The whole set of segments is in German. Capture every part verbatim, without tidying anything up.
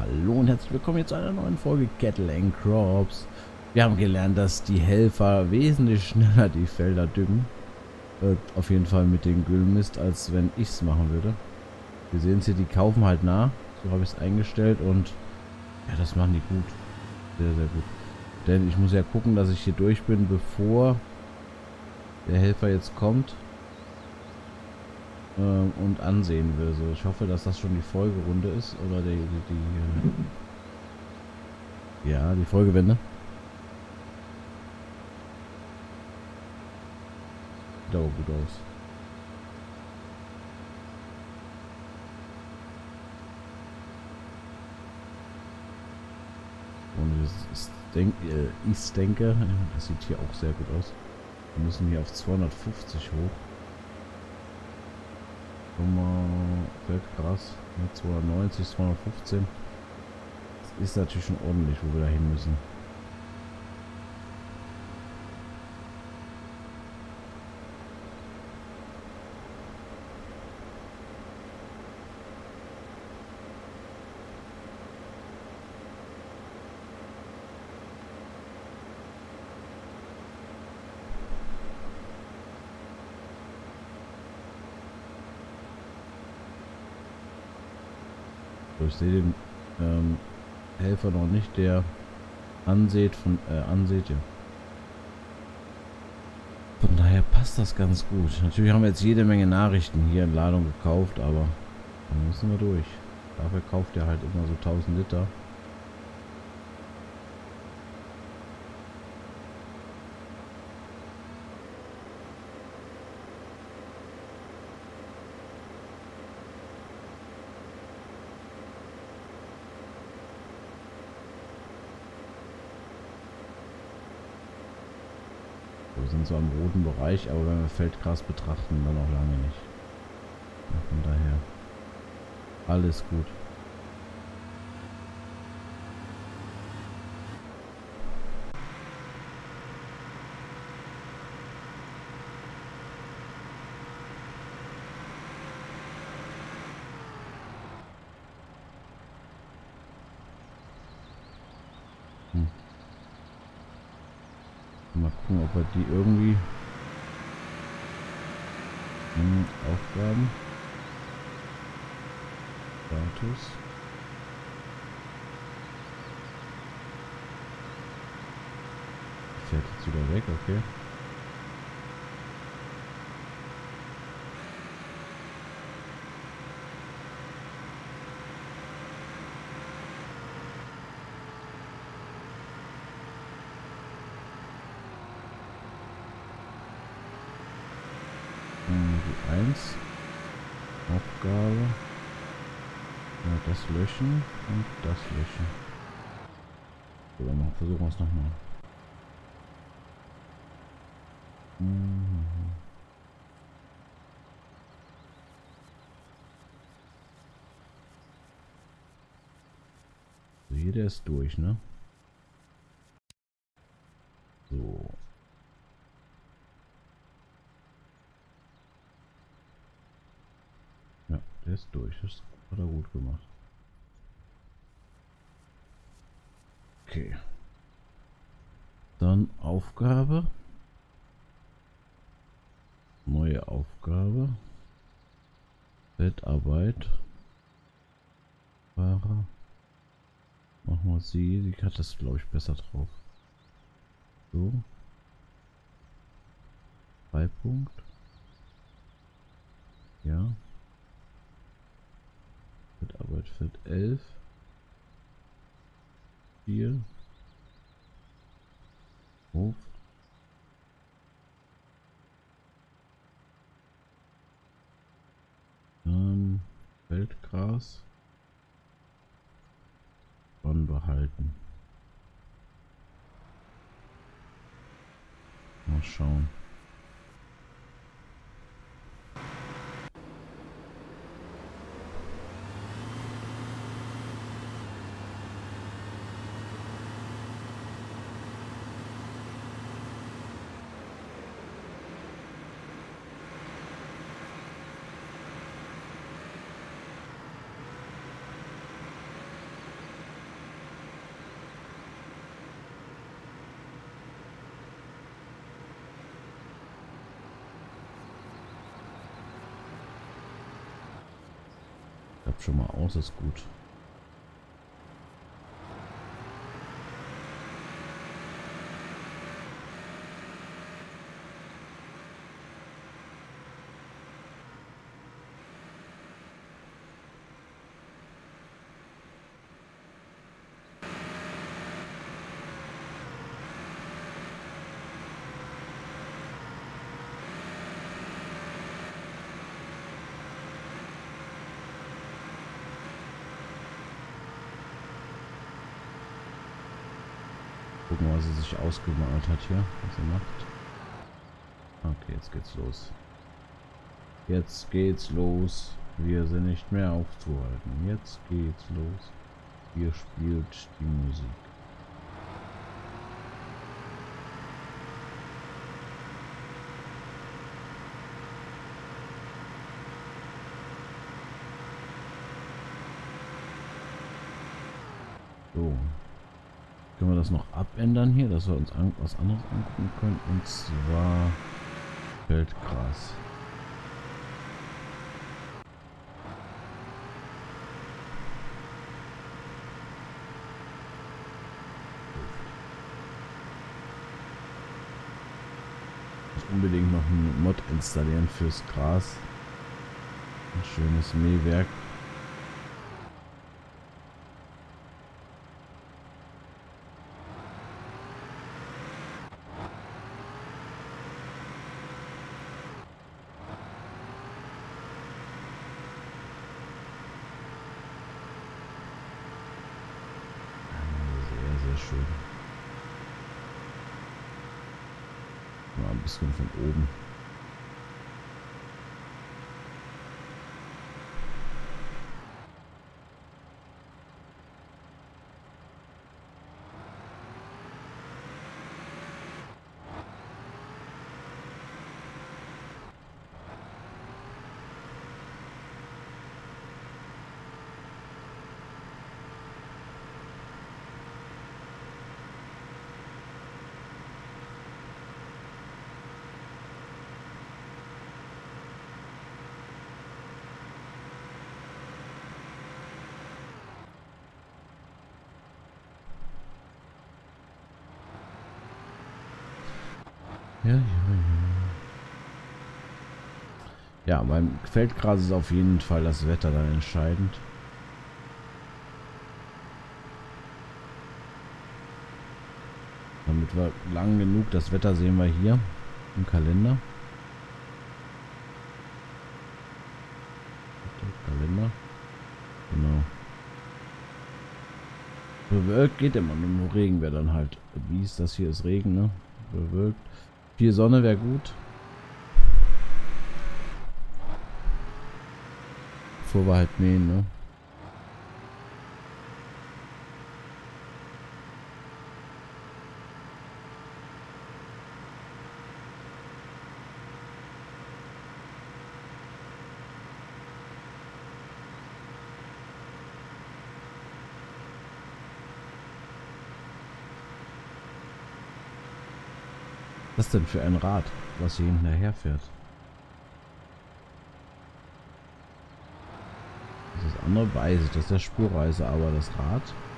Hallo und herzlich willkommen hier zu einer neuen Folge Cattle and Crops. Wir haben gelernt, dass die Helfer wesentlich schneller die Felder düngen. Äh, auf jeden Fall mit dem Güllmist, als wenn ich es machen würde. Wir sehen es hier, die kaufen halt nach. So habe ich es eingestellt und ja, das machen die gut. Sehr, sehr gut. Denn ich muss ja gucken, dass ich hier durch bin, bevor der Helfer jetzt kommt ähm, und ansehen will. So, ich hoffe, dass das schon die Folgerunde ist oder die, die, die äh ja, die Folgewende. Sieht aber gut aus. Und ich, denk, äh, ich denke, das sieht hier auch sehr gut aus. Wir müssen hier auf zweihundertfünfzig hoch. Feldgras, zweihundertneunzig, zweihundertfünfzehn. Das ist natürlich schon ordentlich, wo wir da hin müssen. Ich sehe den ähm, Helfer noch nicht, der ansieht von äh, ansieht, ja. Von daher passt das ganz gut. Natürlich haben wir jetzt jede Menge Nachrichten hier in Ladung gekauft, aber dann müssen wir durch. Dafür kauft er halt immer so tausend Liter. Wir sind so am roten Bereich, aber wenn wir Feldgras betrachten, dann auch lange nicht. Ja, von daher alles gut. Hm. Mal gucken, ob wir die irgendwie hm, Aufgaben Status fährt jetzt wieder weg, okay. Die eins Aufgabe, ja, das löschen und das löschen. So, dann versuchen wir es nochmal. Mhm. So, hier der ist durch, ne? So. Ja, der ist durch. Das hat er gut gemacht. Okay. Dann Aufgabe. Neue Aufgabe. Feldarbeit. Fahrer. Machen wir sie. Sie hat das, glaube ich, besser drauf. So. Drei Punkt. Ja. Feldarbeit Feld elf. vier. Hof. Ähm, Feldgras. Wann behalten. Mal schauen. Klappt schon mal aus, ist gut. Gucken, was sie sich ausgemalt hat hier, was sie macht. Okay, jetzt geht's los. Jetzt geht's los. Wir sind nicht mehr aufzuhalten. Jetzt geht's los. Hier spielt die Musik. So. Können wir das noch abändern hier, dass wir uns an, was anderes angucken können, und zwar Feldgras. Ich muss unbedingt noch einen Mod installieren fürs Gras. Ein schönes Mähwerk. Schön. Mal ein bisschen von oben. Ja, ja, ja. Ja, beim Feldgras ist auf jeden Fall das Wetter dann entscheidend. Damit wir lang genug, das Wetter sehen wir hier im Kalender. Kalender. Genau. Bewölkt geht immer, nur Regen wäre dann halt. Wie ist das hier? Ist Regen, ne? Bewölkt. Viel Sonne wäre gut. Bevor wir halt mähen, ne? Was denn für ein Rad, was hier hinterher fährt? Das ist das andere weiß ich, das ist der Spurreise, aber das Rad.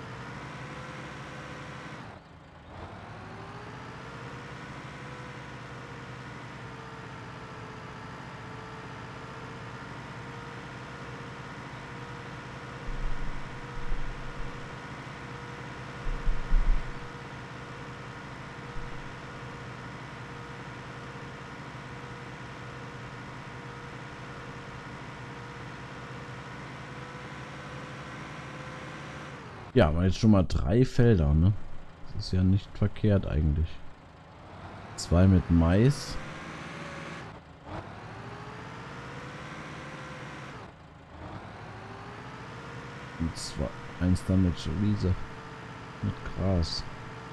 Ja, aber jetzt schon mal drei Felder, ne? Das ist ja nicht verkehrt eigentlich. Zwei mit Mais. Und zwei, eins dann mit Wiese. Mit Gras.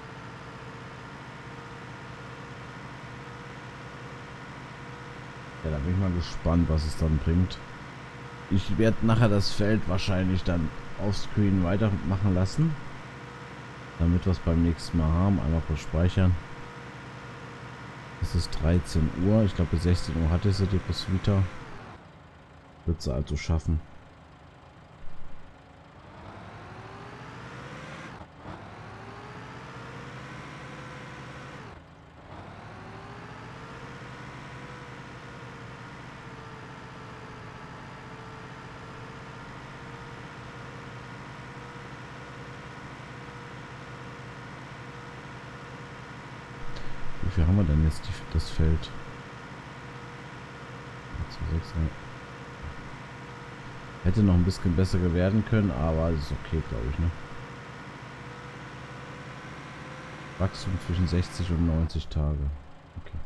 Ja, da bin ich mal gespannt, was es dann bringt. Ich werde nachher das Feld wahrscheinlich dann offscreen weitermachen lassen, damit wir es beim nächsten Mal haben. Einmal kurz speichern. Es ist dreizehn Uhr. Ich glaube bis sechzehn Uhr hatte sie die Vita. Wird sie also schaffen. viel haben wir denn jetzt die, das Feld? sechs, hätte noch ein bisschen besser werden können, aber es ist okay, glaube ich, ne? Wachstum zwischen sechzig und neunzig Tage. Okay.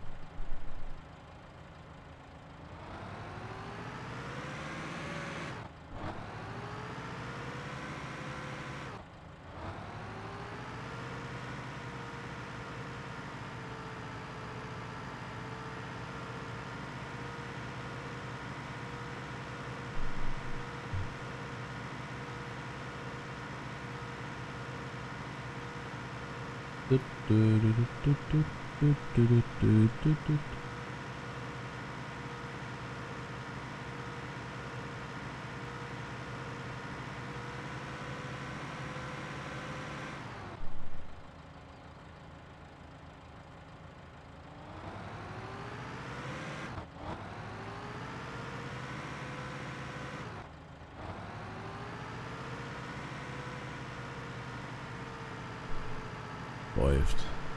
Läuft.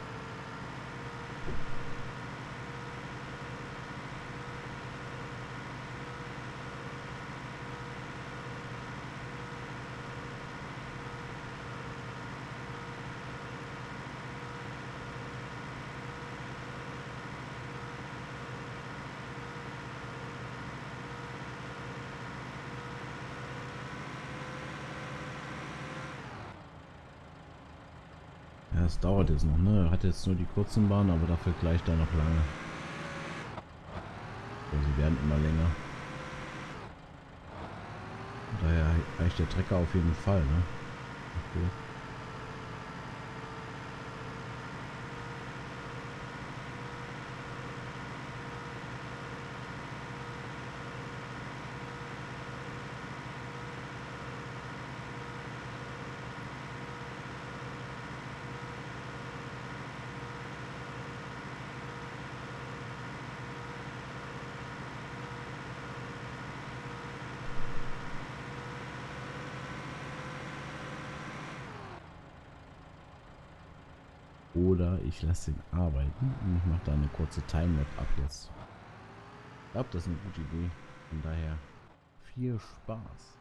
Ja, es dauert jetzt noch, ne? Er hat jetzt nur die kurzen Bahnen, aber dafür gleich da noch lange. So, sie werden immer länger. Daher reicht der Trecker auf jeden Fall, ne? Okay. Oder ich lasse ihn arbeiten und ich mache da eine kurze Timelap ab jetzt. Ich glaube, das ist eine gute Idee. Von daher viel Spaß.